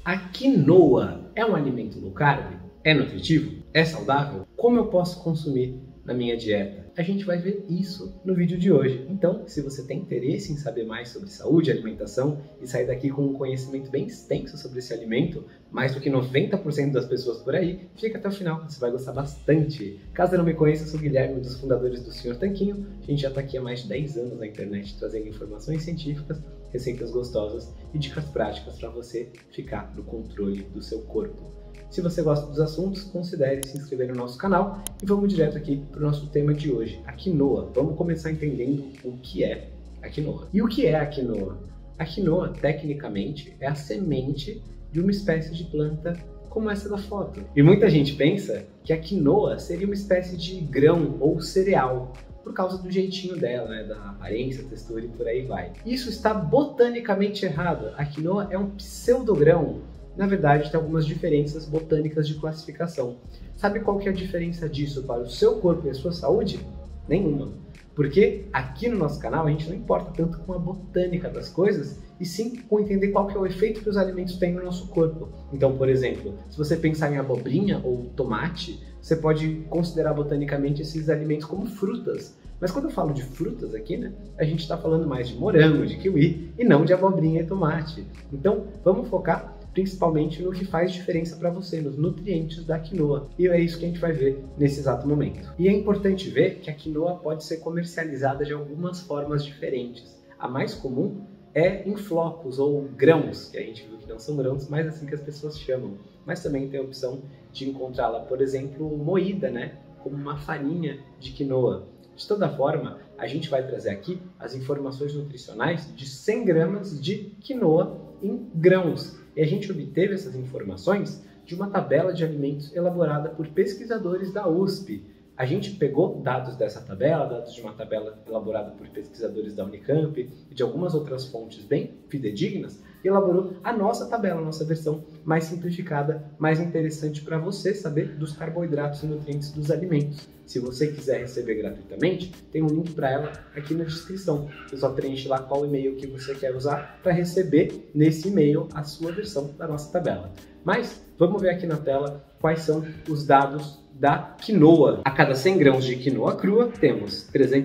A quinoa é um alimento low carb? É nutritivo? É saudável? Como eu posso consumir na minha dieta? A gente vai ver isso no vídeo de hoje. Então, se você tem interesse em saber mais sobre saúde e alimentação e sair daqui com um conhecimento bem extenso sobre esse alimento, mais do que 90% das pessoas por aí, fica até o final, você vai gostar bastante. Caso não me conheça, eu sou o Guilherme, um dos fundadores do Sr. Tanquinho. A gente já está aqui há mais de 10 anos na internet trazendo informações científicas, receitas gostosas e dicas práticas para você ficar no controle do seu corpo. Se você gosta dos assuntos, considere se inscrever no nosso canal e vamos direto aqui para o nosso tema de hoje, a quinoa. Vamos começar entendendo o que é a quinoa. E o que é a quinoa? A quinoa, tecnicamente, é a semente de uma espécie de planta como essa da foto. E muita gente pensa que a quinoa seria uma espécie de grão ou cereal, por causa do jeitinho dela, né, da aparência, textura e por aí vai. Isso está botanicamente errado. A quinoa é um pseudogrão. Na verdade, tem algumas diferenças botânicas de classificação. Sabe qual que é a diferença disso para o seu corpo e a sua saúde? Nenhuma. Porque aqui no nosso canal a gente não importa tanto com a botânica das coisas, e sim com entender qual que é o efeito que os alimentos têm no nosso corpo. Então, por exemplo, se você pensar em abobrinha ou tomate, você pode considerar botanicamente esses alimentos como frutas. Mas quando eu falo de frutas aqui, né, a gente está falando mais de morango, de kiwi, e não de abobrinha e tomate. Então, vamos focar principalmente no que faz diferença para você, nos nutrientes da quinoa. E é isso que a gente vai ver nesse exato momento. E é importante ver que a quinoa pode ser comercializada de algumas formas diferentes. A mais comum é em flocos ou grãos, que a gente viu que não são grãos, mas assim que as pessoas chamam. Mas também tem a opção de encontrá-la, por exemplo, moída, né, como uma farinha de quinoa. De toda forma, a gente vai trazer aqui as informações nutricionais de 100 gramas de quinoa em grãos. E a gente obteve essas informações de uma tabela de alimentos elaborada por pesquisadores da USP. A gente pegou dados dessa tabela, dados de uma tabela elaborada por pesquisadores da Unicamp e de algumas outras fontes bem fidedignas, e elaborou a nossa tabela, a nossa versão mais simplificada, mais interessante para você saber dos carboidratos e nutrientes dos alimentos. Se você quiser receber gratuitamente, tem um link para ela aqui na descrição. Você só preenche lá qual e-mail que você quer usar para receber nesse e-mail a sua versão da nossa tabela. Mas vamos ver aqui na tela quais são os dados da quinoa. A cada 100 grãos de quinoa crua, temos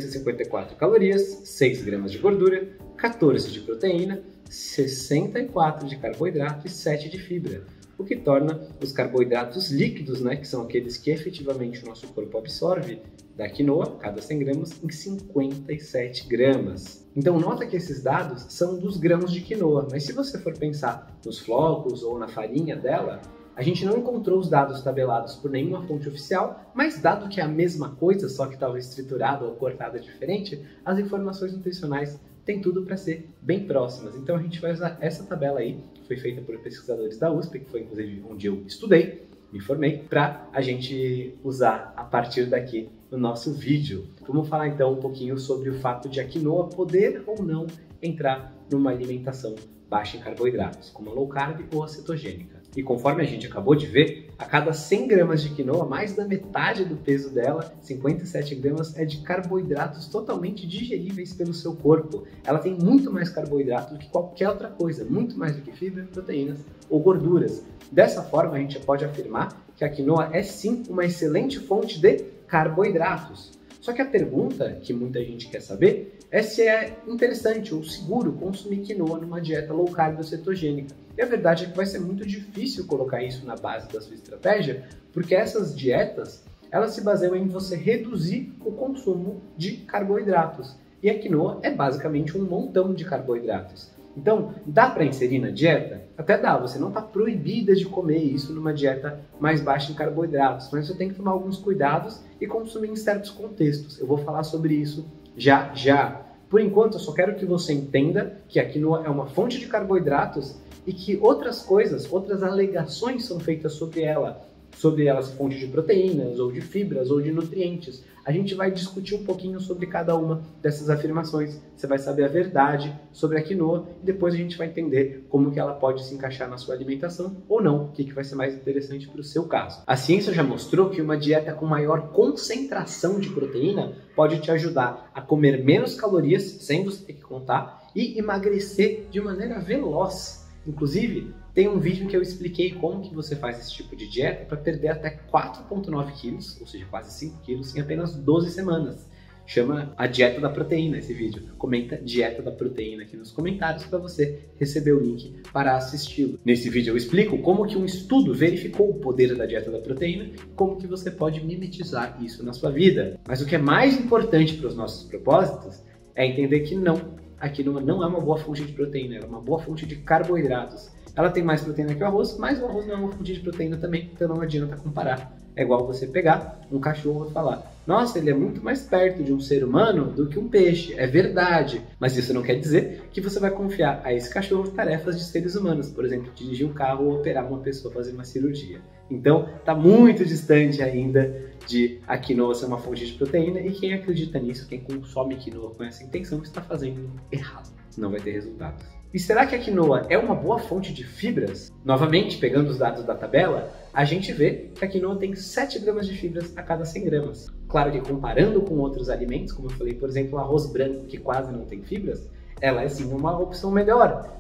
354 calorias, 6 gramas de gordura, 14 de proteína, 64 de carboidrato e 7 de fibra, o que torna os carboidratos líquidos, né, que são aqueles que efetivamente o nosso corpo absorve da quinoa, cada 100 gramas, em 57 gramas. Então nota que esses dados são dos grãos de quinoa, mas se você for pensar nos flocos ou na farinha dela, a gente não encontrou os dados tabelados por nenhuma fonte oficial, mas dado que é a mesma coisa, só que talvez triturada ou cortada diferente, as informações nutricionais têm tudo para ser bem próximas. Então a gente vai usar essa tabela aí, que foi feita por pesquisadores da USP, que foi inclusive onde eu estudei, me formei, para a gente usar a partir daqui no nosso vídeo. Vamos falar então um pouquinho sobre o fato de a quinoa poder ou não entrar numa alimentação baixa em carboidratos, como a low carb ou a cetogênica. E conforme a gente acabou de ver, a cada 100 gramas de quinoa, mais da metade do peso dela, 57 gramas, é de carboidratos totalmente digeríveis pelo seu corpo. Ela tem muito mais carboidrato do que qualquer outra coisa, muito mais do que fibra, proteínas ou gorduras. Dessa forma, a gente pode afirmar que a quinoa é sim uma excelente fonte de carboidratos. Só que a pergunta que muita gente quer saber é se é interessante ou seguro consumir quinoa numa dieta low carb ou cetogênica. E a verdade é que vai ser muito difícil colocar isso na base da sua estratégia, porque essas dietas, elas se baseiam em você reduzir o consumo de carboidratos. E a quinoa é basicamente um montão de carboidratos. Então, dá para inserir na dieta? Até dá, você não está proibida de comer isso numa dieta mais baixa em carboidratos, mas você tem que tomar alguns cuidados e consumir em certos contextos. Eu vou falar sobre isso já. Por enquanto, eu só quero que você entenda que a quinoa é uma fonte de carboidratos e que outras coisas, outras alegações são feitas sobre ela fonte de proteínas, ou de fibras, ou de nutrientes. A gente vai discutir um pouquinho sobre cada uma dessas afirmações. Você vai saber a verdade sobre a quinoa e depois a gente vai entender como que ela pode se encaixar na sua alimentação ou não, o que vai ser mais interessante para o seu caso. A ciência já mostrou que uma dieta com maior concentração de proteína pode te ajudar a comer menos calorias, sem você ter que contar, e emagrecer de maneira veloz. Inclusive, tem um vídeo que eu expliquei como que você faz esse tipo de dieta para perder até 4,9 quilos, ou seja, quase 5 quilos, em apenas 12 semanas. Chama a dieta da proteína esse vídeo. Comenta dieta da proteína aqui nos comentários para você receber o link para assisti-lo. Nesse vídeo eu explico como que um estudo verificou o poder da dieta da proteína e como que você pode mimetizar isso na sua vida. Mas o que é mais importante para os nossos propósitos é entender que a quinoa não é uma boa fonte de proteína, ela é uma boa fonte de carboidratos. Ela tem mais proteína que o arroz, mas o arroz não é uma fonte de proteína também, então não adianta comparar. É igual você pegar um cachorro e falar: nossa, ele é muito mais perto de um ser humano do que um peixe. É verdade, mas isso não quer dizer que você vai confiar a esse cachorro tarefas de seres humanos, por exemplo, dirigir um carro ou operar uma pessoa, fazer uma cirurgia. Então, está muito distante ainda de a quinoa ser uma fonte de proteína, e quem acredita nisso, quem consome quinoa com essa intenção, está fazendo errado. Não vai ter resultados. E será que a quinoa é uma boa fonte de fibras? Novamente, pegando os dados da tabela, a gente vê que a quinoa tem 7 gramas de fibras a cada 100 gramas. Claro que comparando com outros alimentos, como eu falei, por exemplo, o arroz branco, que quase não tem fibras, ela é sim uma opção melhor.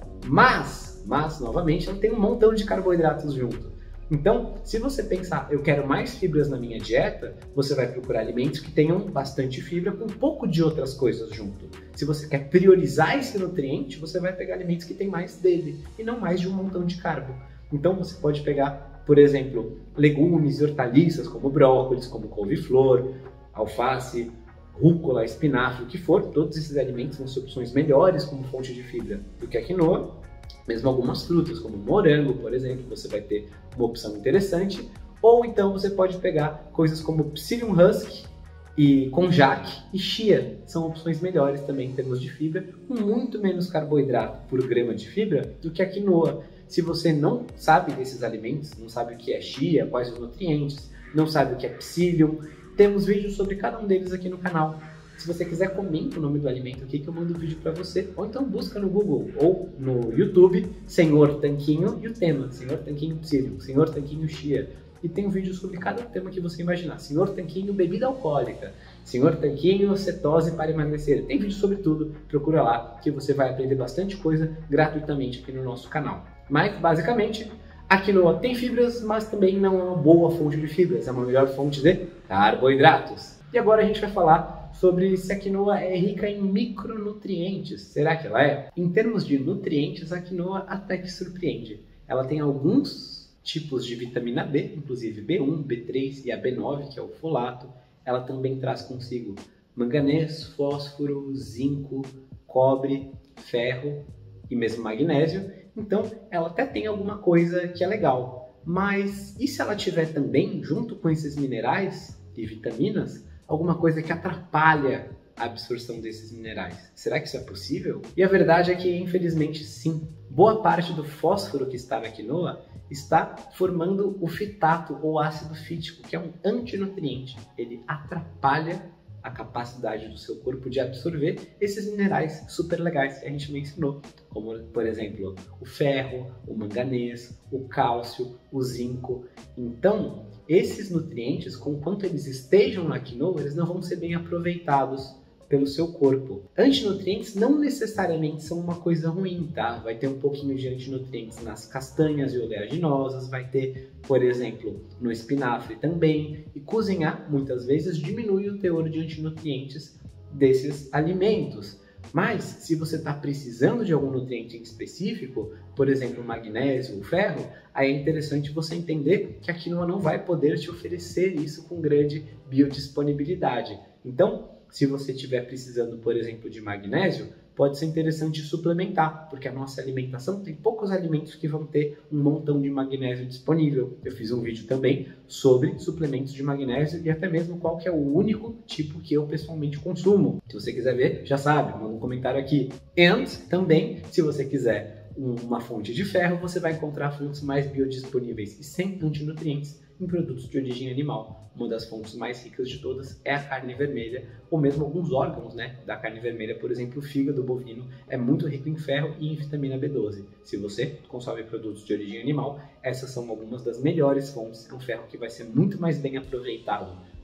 Mas novamente, ela tem um montão de carboidratos junto. Então, se você pensar, eu quero mais fibras na minha dieta, você vai procurar alimentos que tenham bastante fibra com um pouco de outras coisas junto. Se você quer priorizar esse nutriente, você vai pegar alimentos que tem mais dele e não mais de um montão de carbo. Então, você pode pegar, por exemplo, legumes e hortaliças como brócolis, como couve-flor, alface, rúcula, espinafre, o que for. Todos esses alimentos vão ser opções melhores como fonte de fibra do que a quinoa. Mesmo algumas frutas, como morango, por exemplo, você vai ter uma opção interessante. Ou então você pode pegar coisas como psyllium husk, e konjac e chia. São opções melhores também em termos de fibra, com muito menos carboidrato por grama de fibra do que a quinoa. Se você não sabe desses alimentos, não sabe o que é chia, quais os nutrientes, não sabe o que é psyllium, temos vídeos sobre cada um deles aqui no canal. Se você quiser, comenta o nome do alimento aqui que eu mando o vídeo para você. Ou então busca no Google ou no YouTube Senhor Tanquinho e o tema Senhor Tanquinho Psyllium, Senhor Tanquinho Chia. E tem um vídeo sobre cada tema que você imaginar. Senhor Tanquinho bebida alcoólica, Senhor Tanquinho cetose para emagrecer. Tem vídeo sobre tudo, procura lá que você vai aprender bastante coisa gratuitamente aqui no nosso canal. Mas basicamente, a quinoa tem fibras, mas também não é uma boa fonte de fibras, é uma melhor fonte de carboidratos. E agora a gente vai falar sobre se a quinoa é rica em micronutrientes. Será que ela é? Em termos de nutrientes, a quinoa até que surpreende. Ela tem alguns tipos de vitamina B, inclusive B1, B3 e a B9, que é o folato. Ela também traz consigo manganês, fósforo, zinco, cobre, ferro e mesmo magnésio. Então, ela até tem alguma coisa que é legal. Mas e se ela tiver também, junto com esses minerais e vitaminas, alguma coisa que atrapalha a absorção desses minerais? Será que isso é possível? E a verdade é que, infelizmente, sim. Boa parte do fósforo que está na quinoa está formando o fitato ou ácido fítico, que é um antinutriente. Ele atrapalha a capacidade do seu corpo de absorver esses minerais super legais que a gente mencionou, como, por exemplo, o ferro, o manganês, o cálcio, o zinco. Então, esses nutrientes, conquanto eles estejam na quinoa, eles não vão ser bem aproveitados pelo seu corpo. Antinutrientes não necessariamente são uma coisa ruim, tá? Vai ter um pouquinho de antinutrientes nas castanhas e oleaginosas, vai ter, por exemplo, no espinafre também. E cozinhar, muitas vezes, diminui o teor de antinutrientes desses alimentos. Mas, se você está precisando de algum nutriente em específico, por exemplo, o magnésio, o ferro, aí é interessante você entender que a quinoa não vai poder te oferecer isso com grande biodisponibilidade. Então, se você estiver precisando, por exemplo, de magnésio, pode ser interessante suplementar, porque a nossa alimentação tem poucos alimentos que vão ter um montão de magnésio disponível. Eu fiz um vídeo também sobre suplementos de magnésio e até mesmo qual que é o único tipo que eu pessoalmente consumo. Se você quiser ver, já sabe, manda um comentário aqui. E também, se você quiser uma fonte de ferro, você vai encontrar fontes mais biodisponíveis e sem antinutrientes em produtos de origem animal. Uma das fontes mais ricas de todas é a carne vermelha, ou mesmo alguns órgãos, da carne vermelha, por exemplo, o fígado bovino é muito rico em ferro e em vitamina B12. Se você consome produtos de origem animal, essas são algumas das melhores fontes. É um ferro que vai ser muito mais bem aproveitado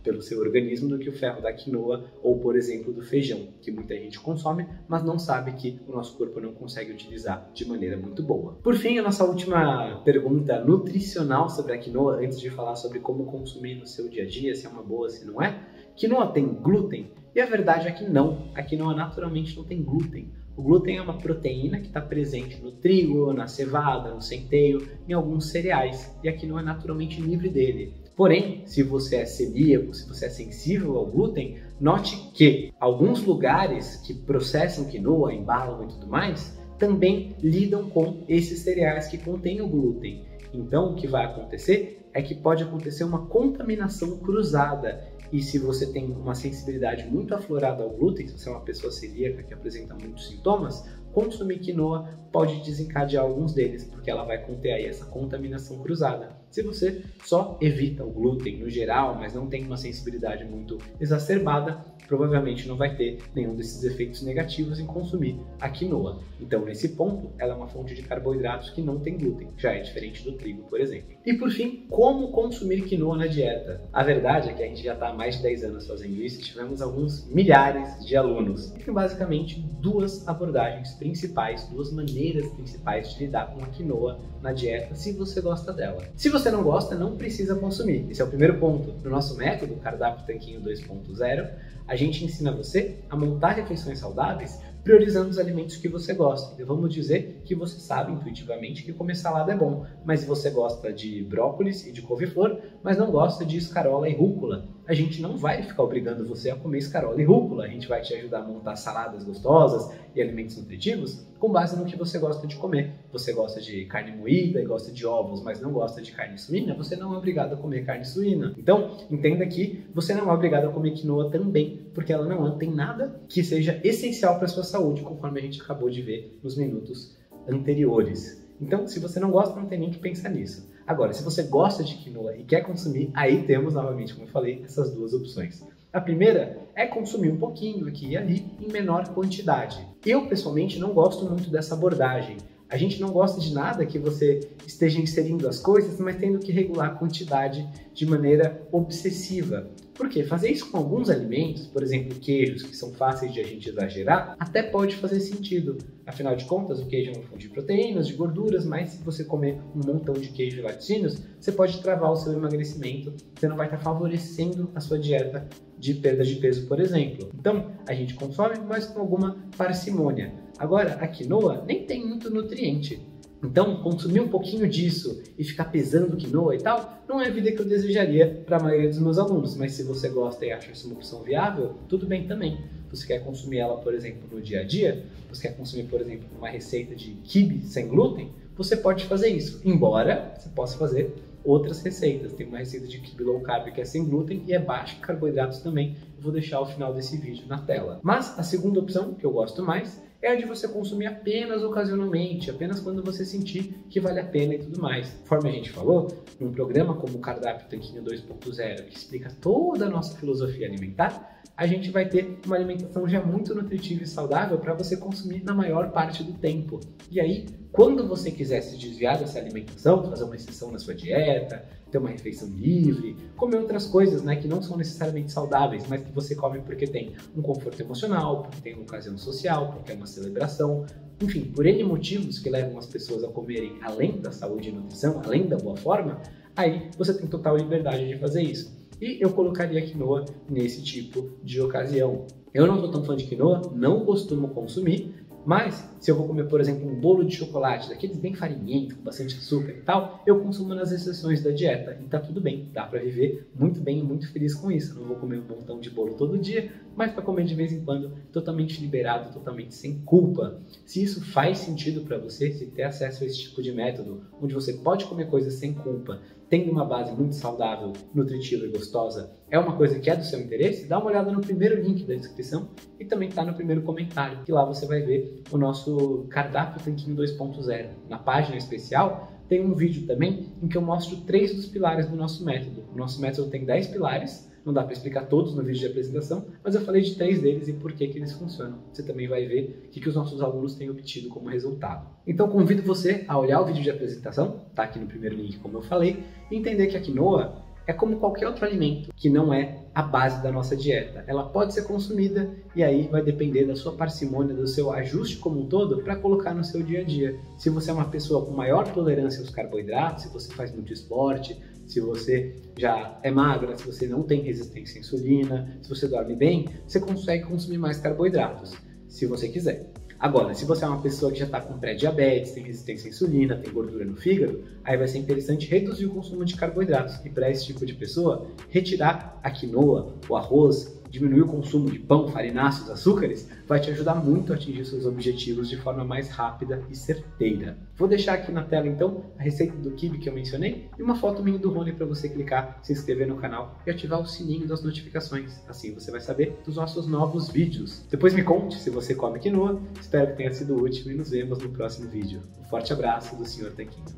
pelo seu organismo do que o ferro da quinoa ou, por exemplo, do feijão, que muita gente consome, mas não sabe que o nosso corpo não consegue utilizar de maneira muito boa. Por fim, a nossa última pergunta nutricional sobre a quinoa, antes de falar sobre como consumir no seu dia a dia, se é uma boa, se não é. Quinoa tem glúten? E a verdade é que não. A quinoa naturalmente não tem glúten. O glúten é uma proteína que está presente no trigo, na cevada, no centeio, em alguns cereais, e a quinoa é naturalmente livre dele. Porém, se você é celíaco, se você é sensível ao glúten, note que alguns lugares que processam quinoa, embalam e tudo mais, também lidam com esses cereais que contêm o glúten. Então, o que vai acontecer é que pode acontecer uma contaminação cruzada. E se você tem uma sensibilidade muito aflorada ao glúten, se você é uma pessoa celíaca que apresenta muitos sintomas, consumir quinoa pode desencadear alguns deles, porque ela vai conter aí essa contaminação cruzada. Se você só evita o glúten no geral, mas não tem uma sensibilidade muito exacerbada, provavelmente não vai ter nenhum desses efeitos negativos em consumir a quinoa. Então, nesse ponto, ela é uma fonte de carboidratos que não tem glúten, já é diferente do trigo, por exemplo. E por fim, como consumir quinoa na dieta? A verdade é que a gente já está há mais de 10 anos fazendo isso e tivemos alguns milhares de alunos. E tem basicamente duas abordagens principais, duas maneiras principais de lidar com a quinoa na dieta, se você gosta dela. Se você não gosta, não precisa consumir. Esse é o primeiro ponto. No nosso método, Cardápio Tanquinho 2.0, a gente ensina você a montar refeições saudáveis priorizando os alimentos que você gosta. Então vamos dizer que você sabe intuitivamente que comer salada é bom, mas você gosta de brócolis e de couve-flor, mas não gosta de escarola e rúcula. A gente não vai ficar obrigando você a comer escarola e rúcula, a gente vai te ajudar a montar saladas gostosas e alimentos nutritivos com base no que você gosta de comer. Você gosta de carne moída e gosta de ovos, mas não gosta de carne suína, você não é obrigado a comer carne suína. Então, entenda que você não é obrigado a comer quinoa também, porque ela não tem nada que seja essencial para a sua saúde, conforme a gente acabou de ver nos minutos anteriores. Então, se você não gosta, não tem nem que pensar nisso. Agora, se você gosta de quinoa e quer consumir, aí temos, novamente, como eu falei, essas duas opções. A primeira é consumir um pouquinho aqui e ali, em menor quantidade. Eu, pessoalmente, não gosto muito dessa abordagem. A gente não gosta de nada que você esteja inserindo as coisas, mas tendo que regular a quantidade de maneira obsessiva. Por quê? Fazer isso com alguns alimentos, por exemplo, queijos, que são fáceis de a gente exagerar, até pode fazer sentido. Afinal de contas, o queijo é uma fonte de proteínas, de gorduras, mas se você comer um montão de queijo e laticínios, você pode travar o seu emagrecimento, você não vai estar favorecendo a sua dieta de perda de peso, por exemplo. Então, a gente consome, mas com alguma parcimônia. Agora, a quinoa nem tem muito nutriente. Então, consumir um pouquinho disso e ficar pesando quinoa e tal, não é a vida que eu desejaria para a maioria dos meus alunos. Mas se você gosta e acha isso uma opção viável, tudo bem também. Você quer consumir ela, por exemplo, no dia a dia? Você quer consumir, por exemplo, uma receita de quibe sem glúten? Você pode fazer isso, embora você possa fazer outras receitas. Tem uma receita de quibe low carb que é sem glúten e é baixa em carboidratos também. Eu vou deixar o final desse vídeo na tela. Mas a segunda opção, que eu gosto mais, é a de você consumir apenas ocasionalmente, apenas quando você sentir que vale a pena e tudo mais. Conforme a gente falou, num programa como o Cardápio Tanquinho 2.0, que explica toda a nossa filosofia alimentar, a gente vai ter uma alimentação já muito nutritiva e saudável para você consumir na maior parte do tempo. E aí, quando você quiser se desviar dessa alimentação, fazer uma exceção na sua dieta, ter uma refeição livre, comer outras coisas, né, que não são necessariamente saudáveis, mas que você come porque tem um conforto emocional, porque tem uma ocasião social, porque é uma celebração, enfim, por N motivos que levam as pessoas a comerem além da saúde e nutrição, além da boa forma, aí você tem total liberdade de fazer isso. E eu colocaria a quinoa nesse tipo de ocasião. Eu não sou tão fã de quinoa, não costumo consumir, mas se eu vou comer, por exemplo, um bolo de chocolate, daqueles bem farinhentos, com bastante açúcar e tal, eu consumo nas exceções da dieta. E tá tudo bem, dá pra viver muito bem e muito feliz com isso. Eu não vou comer um montão de bolo todo dia, mas para comer de vez em quando, totalmente liberado, totalmente sem culpa. Se isso faz sentido para você, se ter acesso a esse tipo de método, onde você pode comer coisas sem culpa, tendo uma base muito saudável, nutritiva e gostosa, é uma coisa que é do seu interesse, dá uma olhada no primeiro link da descrição e também está no primeiro comentário, que lá você vai ver o nosso Cardápio Tanquinho 2.0. Na página especial tem um vídeo também em que eu mostro 3 dos pilares do nosso método. O nosso método tem 10 pilares, não dá para explicar todos no vídeo de apresentação, mas eu falei de 3 deles e por que eles funcionam. Você também vai ver o que os nossos alunos têm obtido como resultado. Então convido você a olhar o vídeo de apresentação, tá aqui no primeiro link como eu falei, e entender que a quinoa É como qualquer outro alimento que não é a base da nossa dieta. Ela pode ser consumida e aí vai depender da sua parcimônia, do seu ajuste como um todo para colocar no seu dia a dia. Se você é uma pessoa com maior tolerância aos carboidratos, se você faz muito esporte, se você já é magra, se você não tem resistência à insulina, se você dorme bem, você consegue consumir mais carboidratos, se você quiser. Agora, se você é uma pessoa que já está com pré-diabetes, tem resistência à insulina, tem gordura no fígado, aí vai ser interessante reduzir o consumo de carboidratos. E para esse tipo de pessoa, retirar a quinoa, o arroz, diminuir o consumo de pão, farináceos, açúcares, vai te ajudar muito a atingir seus objetivos de forma mais rápida e certeira. Vou deixar aqui na tela então a receita do quibe que eu mencionei e uma foto minha do Rony para você clicar, se inscrever no canal e ativar o sininho das notificações. Assim você vai saber dos nossos novos vídeos. Depois me conte se você come quinoa, espero que tenha sido útil e nos vemos no próximo vídeo. Um forte abraço do Sr. Tanquinho.